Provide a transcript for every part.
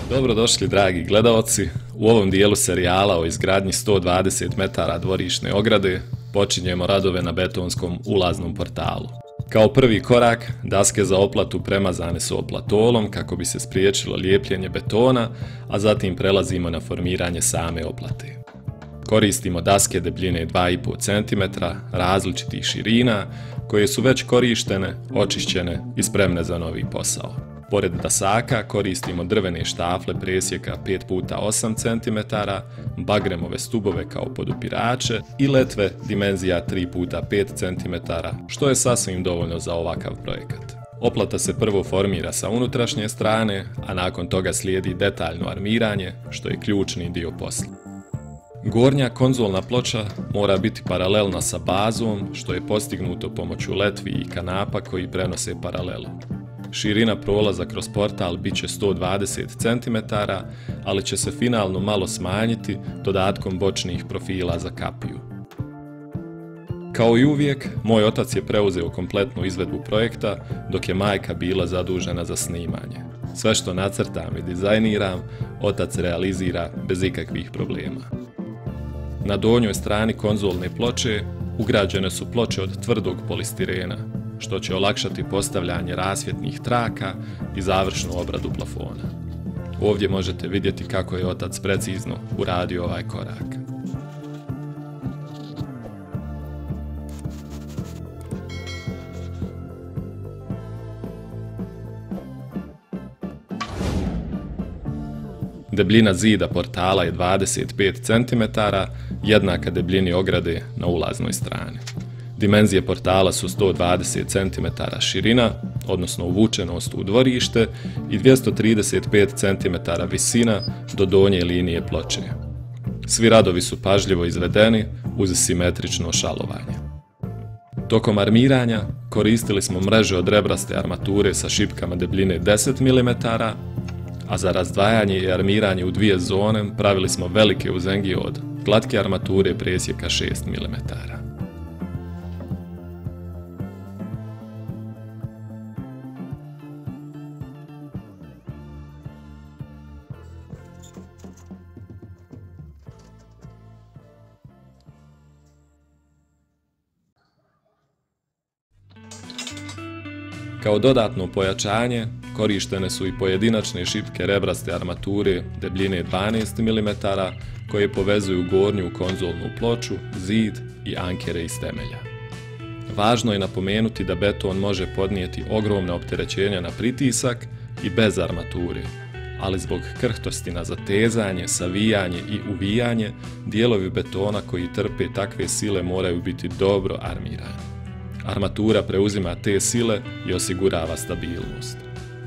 Dobrodošli dragi gledaoci, u ovom dijelu serijala o izgradnji 120 metara dvorišne ograde počinjemo radove na betonskom ulaznom portalu. Kao prvi korak, daske za oplatu premazane su oplatolom kako bi se spriječilo lijepljenje betona, a zatim prelazimo na formiranje same oplate. Koristimo daske debljine 2,5 cm različitih širina koje su već korištene, očišćene i spremne za novi posao. Pored dasaka koristimo drvene štafle presjeka 5x8 cm, bagremove stubove kao podupirače i letve dimenzija 3x5 cm, što je sasvim dovoljno za ovakav projekat. Oplata se prvo formira sa unutrašnje strane, a nakon toga slijedi detaljno armiranje, što je ključni dio posla. Gornja konzolna ploča mora biti paralelna sa bazom, što je postignuto pomoću letvi i kanapa koji prenose paralelu. Širina prolaza kroz portal bit će 120 cm, ali će se finalno malo smanjiti dodatkom bočnih profila za kapiju. Kao i uvijek, moj otac je preuzeo kompletnu izvedbu projekta, dok je majka bila zadužena za snimanje. Sve što nacrtam i dizajniram, otac realizira bez ikakvih problema. Na donjoj strani konzolne ploče ugrađene su ploče od tvrdog polistirena, što će olakšati postavljanje rasvjetnih traka i završnu obradu plafona. Ovdje možete vidjeti kako je otac precizno uradio ovaj korak. Debljina zida portala je 25 cm, jednaka debljini ograde na ulaznoj strani. Dimenzije portala su 120 cm širina, odnosno uvučenost u dvorište, i 235 cm visina do donje linije ploče. Svi radovi su pažljivo izvedeni uz simetrično šalovanje. Tokom armiranja koristili smo mreže od rebraste armature sa šipkama debljine 10 mm, a za razdvajanje i armiranje u dvije zone pravili smo velike uzengije od glatke armature presjeka 6 mm. Kao dodatno pojačanje, korištene su i pojedinačne šipke rebraste armature debljine 12 mm koje povezuju gornju konzolnu ploču, zid i ankere iz temelja. Važno je napomenuti da beton može podnijeti ogromna opterećenja na pritisak i bez armature, ali zbog krhtosti na zatezanje, savijanje i uvijanje, dijelovi betona koji trpe takve sile moraju biti dobro armirani. Armatura preuzima te sile i osigurava stabilnost.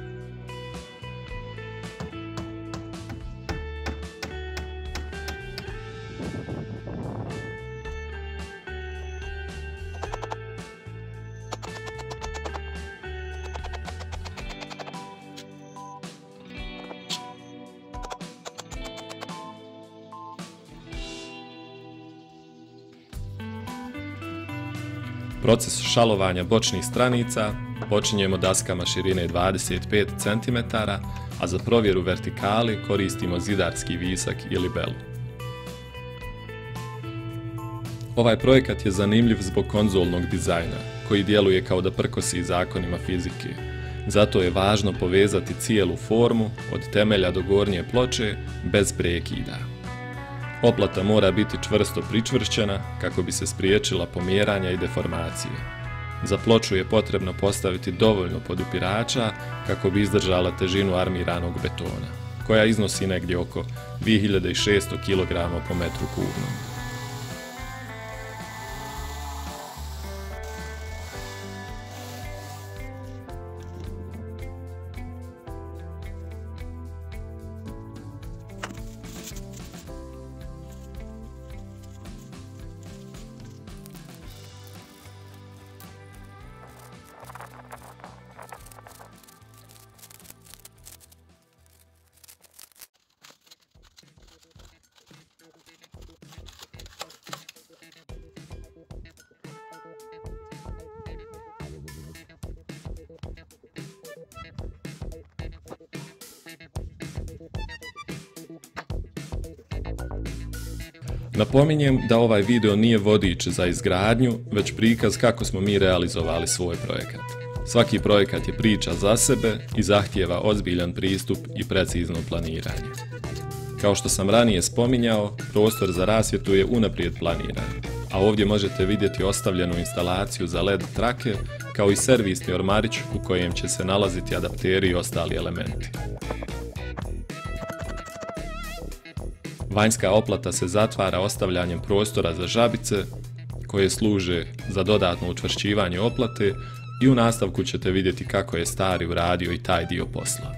Proces šalovanja bočnih stranica počinjemo daskama širine 25 cm, a za provjeru vertikali koristimo zidarski visak ili belu. Ovaj projekat je zanimljiv zbog konzolnog dizajna, koji djeluje kao da prkosi zakonima fizike. Zato je važno povezati cijelu formu od temelja do gornje ploče bez prekida. Oplata mora biti čvrsto pričvršćena kako bi se spriječila pomjeranja i deformacije. Za ploču je potrebno postaviti dovoljno podupirača kako bi izdržala težinu armiranog betona, koja iznosi negdje oko 2600 kg po metru kubnom. Napominjem da ovaj video nije vodič za izgradnju, već prikaz kako smo mi realizovali svoj projekat. Svaki projekat je priča za sebe i zahtijeva ozbiljan pristup i precizno planiranje. Kao što sam ranije spominjao, prostor za rasvjetu je unaprijed planiran, a ovdje možete vidjeti ostavljenu instalaciju za LED trake, kao i servisni ormarić u kojem će se nalaziti adapteri i ostali elementi. Vanjska oplata se zatvara ostavljanjem prostora za žabice, koje služe za dodatno učvršćivanje oplate, i u nastavku ćete vidjeti kako je Stari uradio i taj dio posla.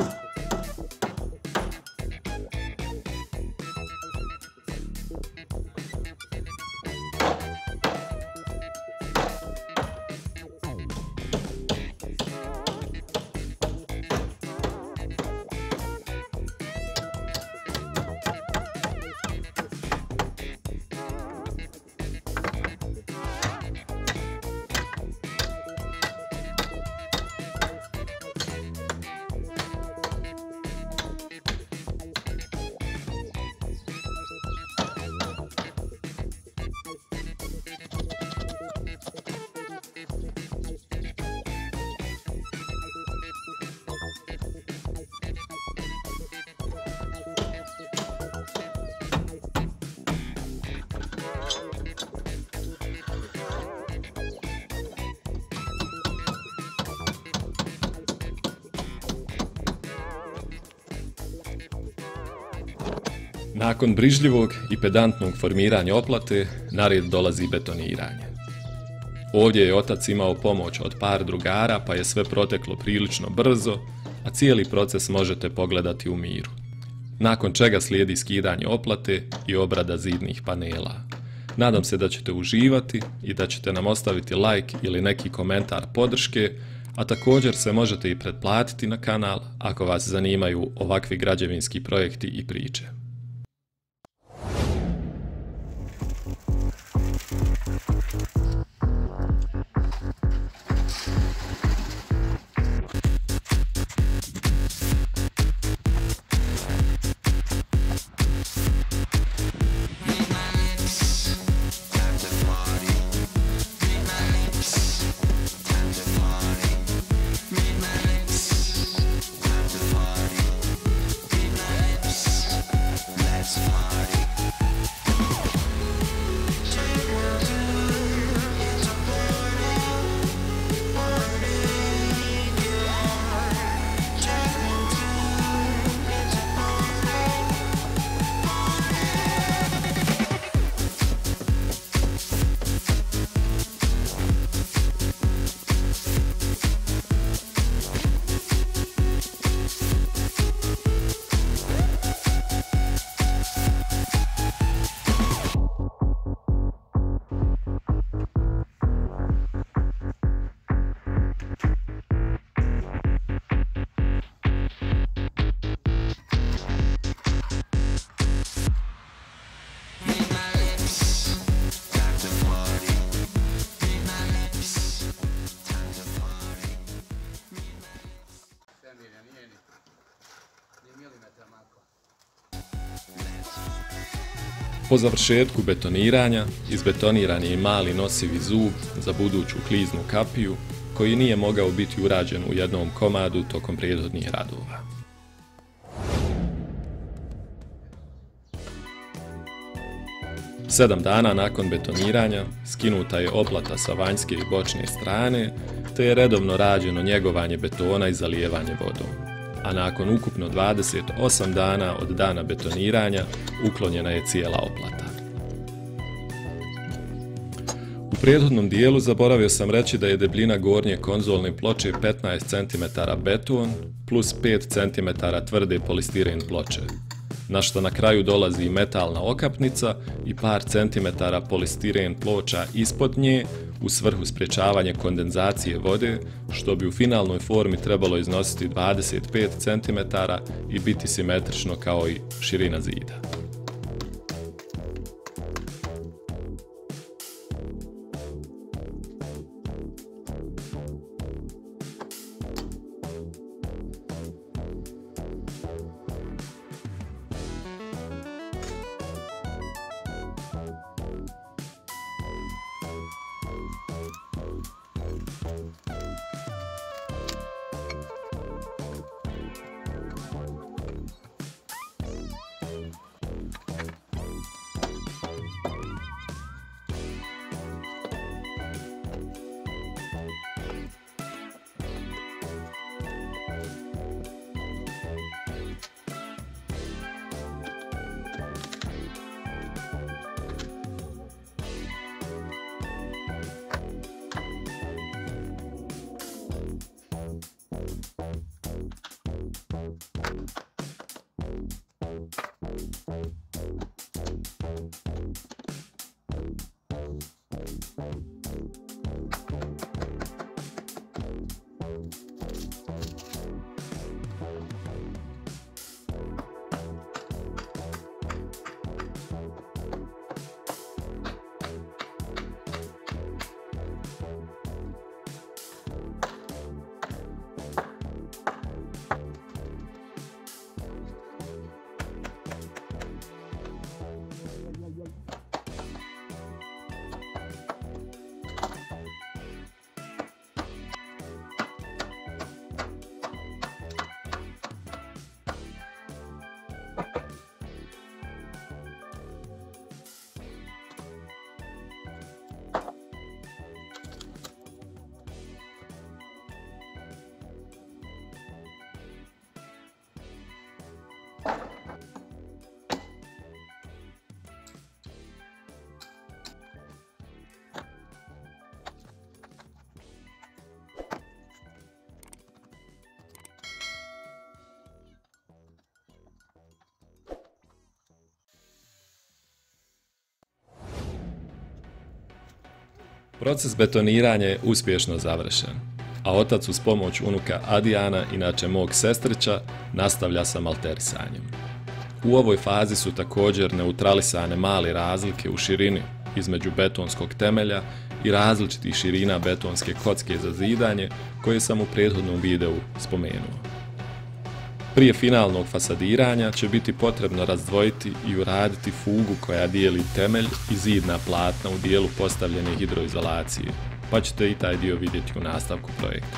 Nakon brižljivog i pedantnog formiranja oplate, na red dolazi betoniranje. Ovdje je otac imao pomoć od par drugara, pa je sve proteklo prilično brzo, a cijeli proces možete pogledati u miru. Nakon čega slijedi skidanje oplate i obrada zidnih panela. Nadam se da ćete uživati i da ćete nam ostaviti like ili neki komentar podrške, a također se možete i pretplatiti na kanal ako vas zanimaju ovakvi građevinski projekti i priče. Po završetku betoniranja, izbetoniran je i mali nosivi zub za buduću kliznu kapiju, koji nije mogao biti urađen u jednom komadu tokom prethodnih radova. Sedam dana nakon betoniranja skinuta je oplata sa vanjske i bočne strane, te je redovno rađeno njegovanje betona i zalijevanje vodom. A nakon ukupno 28 dana od dana betoniranja uklonjena je cijela oplata. U prethodnom dijelu zaboravio sam reći da je debljina gornje konzolne ploče 15 cm beton plus 5 cm tvrde polistiren ploče, na što na kraju dolazi metalna okapnica i par centimetara polistiren ploča ispod nje u svrhu sprječavanja kondenzacije vode, što bi u finalnoj formi trebalo iznositi 25 cm i biti simetrično kao i širina zida. Proces betoniranja je uspješno završen, a otac uz pomoć unuka Adijana, inače mog sestrića, nastavlja sa malterisanjem. U ovoj fazi su također neutralisane male razlike u širini između betonskog temelja i različitih širina betonske kocke za zidanje koje sam u prethodnom videu spomenuo. Prije finalnog fasadiranja će biti potrebno razdvojiti i uraditi fugu koja dijeli temelj i zidna platna u dijelu postavljene hidroizolacije, pa ćete i taj dio vidjeti u nastavku projekta.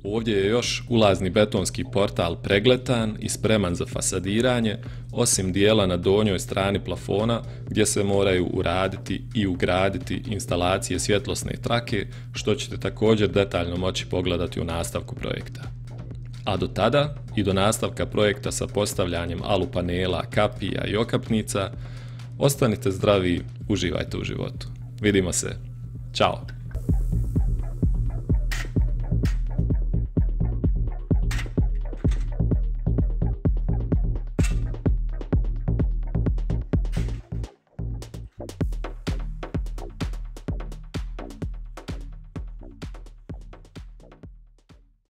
Ovdje je još ulazni betonski portal pregletan i spreman za fasadiranje, osim dijela na donjoj strani plafona gdje se moraju uraditi i ugraditi instalacije svjetlosne trake, što ćete također detaljno moći pogledati u nastavku projekta. A do tada i do nastavka projekta sa postavljanjem alupanela, kapija i okapnica, ostanite zdravi, uživajte u životu. Vidimo se. Ćao!